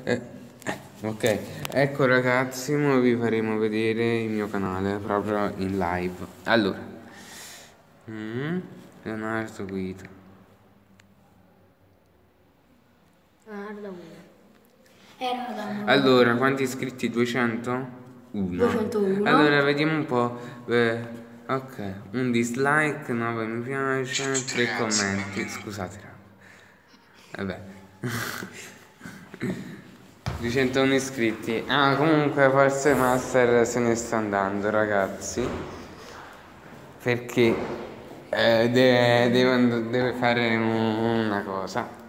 Ok, ecco ragazzi, ora vi faremo vedere il mio canale proprio in live. Allora, Leonardo Guido. Leonardo Guido. Era da una... Allora, quanti iscritti? 201? 201. Allora, vediamo un po'. Ok, un dislike, 9 mi piace, 3 commenti. Scusate, vabbè. 201 iscritti. Ah, comunque forse Master se ne sta andando, ragazzi. Perché deve fare una cosa.